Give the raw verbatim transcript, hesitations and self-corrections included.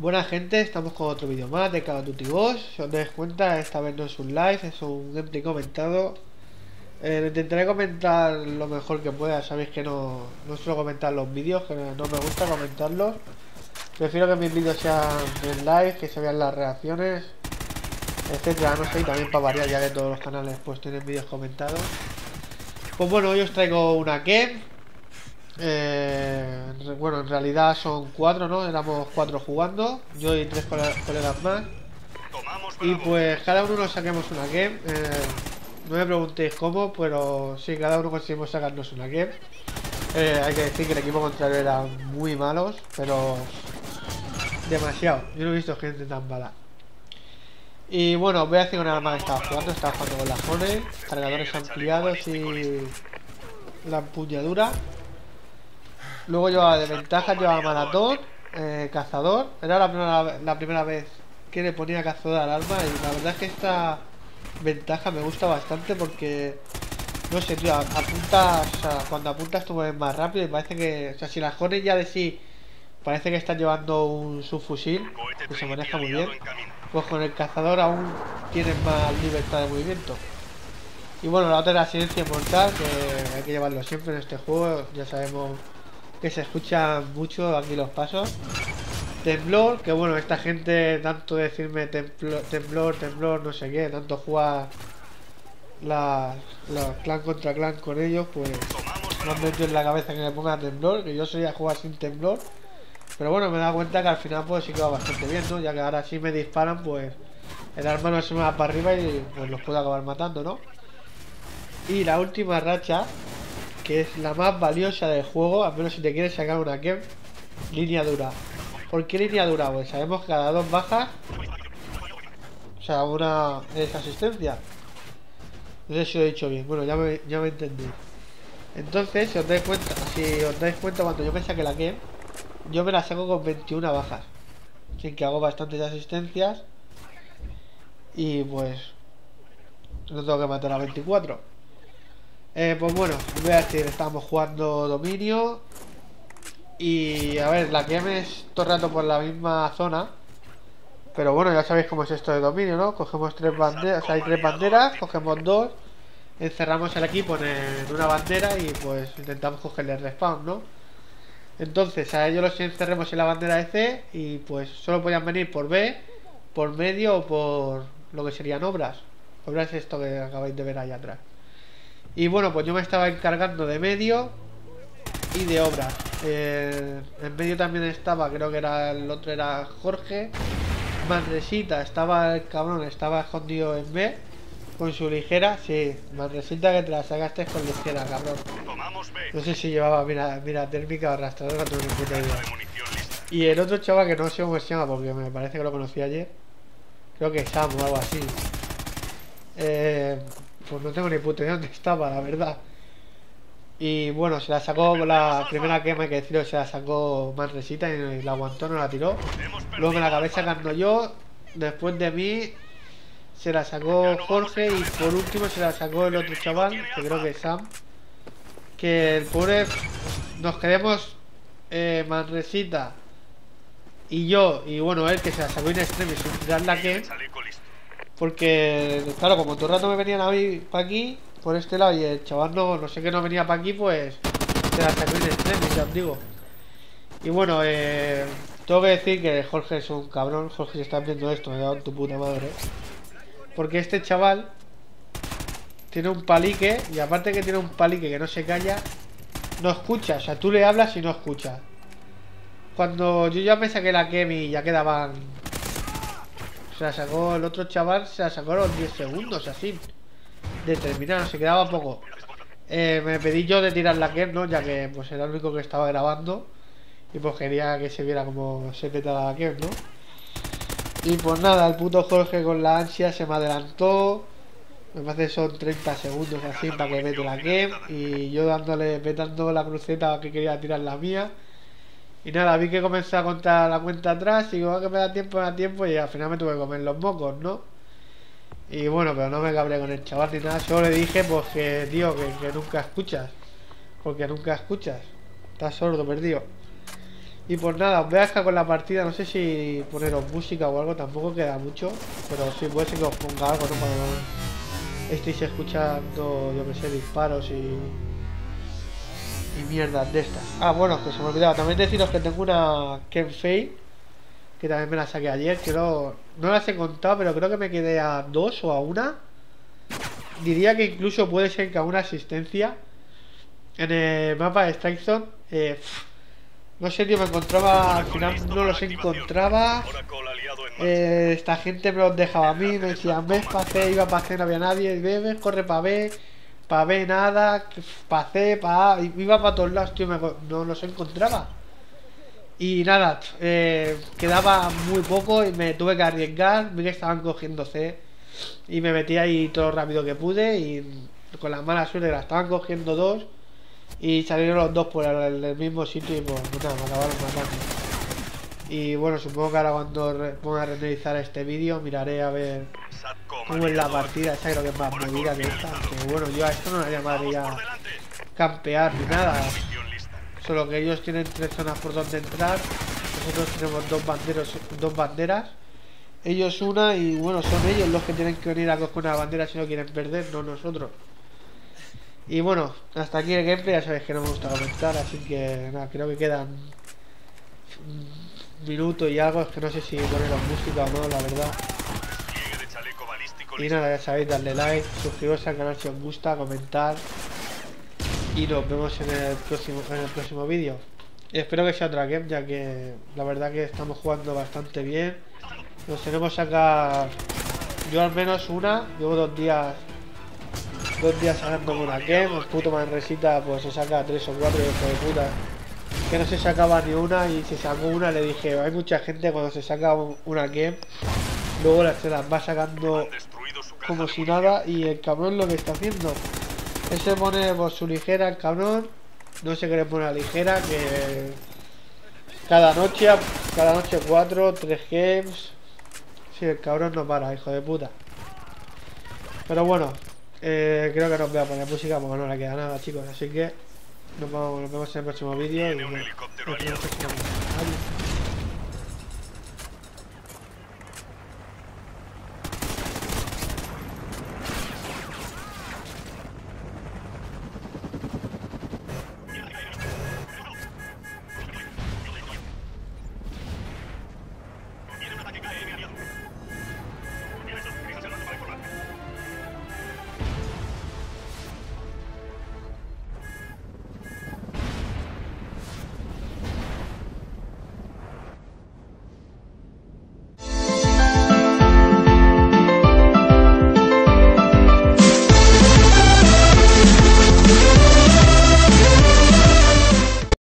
Buena gente, estamos con otro vídeo más de Call of Duty Ghosts. Si os dais cuenta, esta vez no es un live, es un gameplay comentado. eh, Intentaré comentar lo mejor que pueda. Sabéis que no, no suelo comentar los vídeos, que no me gusta comentarlos. Prefiero que mis vídeos sean en live, que se vean las reacciones, etcétera. No sé, y también para variar, ya que todos los canales pues tienen vídeos comentados. Pues bueno, hoy os traigo una Kem. Eh, bueno, en realidad son cuatro, ¿no? Éramos cuatro jugando, yo y tres colegas más. Y pues cada uno nos saquemos una Kem. eh, No me preguntéis cómo, pero sí, cada uno conseguimos sacarnos una Kem. eh, Hay que decir que el equipo contrario era muy malos, pero demasiado. Yo no he visto gente tan mala. Y bueno, voy a decir una arma que estaba jugando. Estaba jugando con las Honey, cargadores ampliados y la empuñadura. Luego llevaba de ventaja, llevaba maratón, eh, cazador. Era la primera, la primera vez que le ponía cazador al arma. Y la verdad es que esta ventaja me gusta bastante porque, no sé, tío, apuntas, o sea, cuando apuntas tú mueves más rápido. Y parece que, o sea, si las Hornet ya de sí parece que están llevando un subfusil que se maneja muy bien, pues con el cazador aún tienes más libertad de movimiento. Y bueno, la otra era silencio mortal, que hay que llevarlo siempre en este juego. Ya sabemos que se escuchan mucho aquí los pasos. Temblor, que bueno, esta gente tanto decirme temblor, temblor, temblor, no sé qué, tanto jugar la, la clan contra clan con ellos, pues me han metido en la cabeza que me ponga temblor, que yo solía jugar sin temblor. Pero bueno, me he dado cuenta que al final pues sí que va bastante bien, ¿no? Ya que ahora sí me disparan, pues el arma no se me va para arriba y pues los puedo acabar matando, ¿no? Y la última racha, que es la más valiosa del juego, al menos si te quieres sacar una Kem, línea dura. ¿Por qué línea dura? Pues sabemos que cada dos bajas, o sea, una es asistencia. No sé si lo he dicho bien, bueno, ya me, ya me entendí. Entonces, si os dais cuenta, si os dais cuenta, cuando yo me saqué la Kem, yo me la saco con veintiuna bajas, sin que hago bastantes asistencias. Y pues no tengo que matar a veinticuatro. Eh, pues bueno, voy a decir, estamos jugando dominio. Y a ver, la Kem es todo el rato por la misma zona. Pero bueno, ya sabéis cómo es esto de dominio, ¿no? Cogemos tres banderas, o sea, hay tres banderas, cogemos dos, encerramos el equipo en una bandera y pues intentamos cogerle el respawn, ¿no? Entonces a ellos los encerremos en la bandera de C y pues solo podían venir por B, por medio o por lo que serían obras. Obras es esto que acabáis de ver ahí atrás. Y bueno, pues yo me estaba encargando de medio y de obras. Eh, en medio también estaba, creo que era el otro, era Jorge. Manresita, estaba el cabrón, estaba escondido en B con su ligera. Sí, Manresita, que te la sacaste con ligera, cabrón. No sé si llevaba mira, mira térmica o arrastradora, no tengo ni puta idea. Y el otro chaval que no sé cómo se llama porque me parece que lo conocí ayer, creo que Sam o algo así. Eh, pues no tengo ni puta idea dónde estaba, la verdad. Y bueno, se la sacó la primera que me hay que decirlo, se la sacó Manresita y la aguantó, no la tiró. Luego me la acabé sacando yo. Después de mí se la sacó Jorge y por último se la sacó el otro chaval, que creo que es Sam. Que el pobre, nos quedemos eh, Manresita y yo, y bueno, él que se la sacó in extremis sin tirar la que. Porque, claro, como todo el rato me venían a mí para aquí, por este lado, y el chaval no, no sé qué no venía para aquí, pues se la sacó in extremis, ya os digo. Y bueno, eh, tengo que decir que Jorge es un cabrón. Jorge, si estás viendo esto, me da en tu puta madre. Porque este chaval tiene un palique, y aparte que tiene un palique que no se calla, no escucha. O sea, tú le hablas y no escucha. Cuando yo ya me saqué la Kem y ya quedaban, se la sacó el otro chaval, se la sacó a los diez segundos, así de terminar, se quedaba poco. eh, Me pedí yo de tirar la Kem, ¿no? Ya que pues era el único que estaba grabando. Y pues quería que se viera como se petaba la Kem, ¿no? Y pues nada, el puto Jorge con la ansia se me adelantó. Me parece que son treinta segundos así para que mete la Kem. Y yo dándole, petando la cruceta que quería tirar la mía. Y nada, vi que comenzó a contar la cuenta atrás. Y digo, ah, que me da tiempo, me da tiempo. Y al final me tuve que comer los mocos, ¿no? Y bueno, pero no me cabré con el chaval ni nada. Solo le dije, pues que, tío, que, que nunca escuchas. Porque nunca escuchas. Estás sordo, perdido. Y pues nada, os voy a dejar con la partida. No sé si poneros música o algo, tampoco queda mucho. Pero sí, puede ser que os ponga algo, ¿no? Cuando estéis escuchando, yo que sé, disparos y... y mierdas de estas. Ah, bueno, que se me olvidaba. También deciros que tengo una Ken Fei, que también me la saqué ayer. Creo, no las he contado, pero creo que me quedé a dos o a una. Diría que incluso puede ser que a una asistencia. En el mapa de Strike Zone. Eh, no sé, tío, me encontraba. Al final no los encontraba. Eh, esta gente me los dejaba a mí. Me decían, ves para C, iba para C, no había nadie. Ves, corre para B. Para B nada. Para C, para A. Iba para todos lados, tío. Me, no los encontraba. Y nada, eh, quedaba muy poco y me tuve que arriesgar. Vi que estaban cogiendo C. Y me metí ahí todo lo rápido que pude. Y con la mala suerte la estaban cogiendo dos. Y salieron los dos por el, el mismo sitio y pues nada, me acabaron matando. Y bueno, supongo que ahora cuando re, ponga a renderizar este vídeo miraré a ver cómo es la partida. Esa creo que es más movida que esta. Que bueno, yo a esto no la llamaría campear ni nada. Solo que ellos tienen tres zonas por donde entrar. Nosotros tenemos dos banderos, dos banderas. Ellos una y bueno, son ellos los que tienen que venir a coger una bandera si no quieren perder, no nosotros. Y bueno, hasta aquí el gameplay, ya sabéis que no me gusta comentar, así que nada, creo que quedan un minuto y algo, es que no sé si poneros música o no, la verdad. Y nada, ya sabéis, darle like, suscribiros al canal si os gusta, comentar. Y nos vemos en el próximo, en el próximo vídeo. Y espero que sea otra game, ya que la verdad que estamos jugando bastante bien. Nos tenemos que sacar, yo al menos una, llevo dos días... Dos días sacando una game, el puto Manresita pues se saca tres o cuatro, hijo de puta. Que no se sacaba ni una y se sacó una, le dije, hay mucha gente cuando se saca una game, luego se las va sacando como si nada y el cabrón lo que está haciendo es se pone por su ligera el cabrón, no se quiere poner a ligera, que cada noche, cada noche cuatro, tres games, si sí, el cabrón no para, hijo de puta. Pero bueno. Eh, creo que no os voy a poner música porque no le queda nada, chicos. Así que nos, vamos, nos vemos en el próximo vídeo. Y nos vemos en el próximo vídeo. Adiós.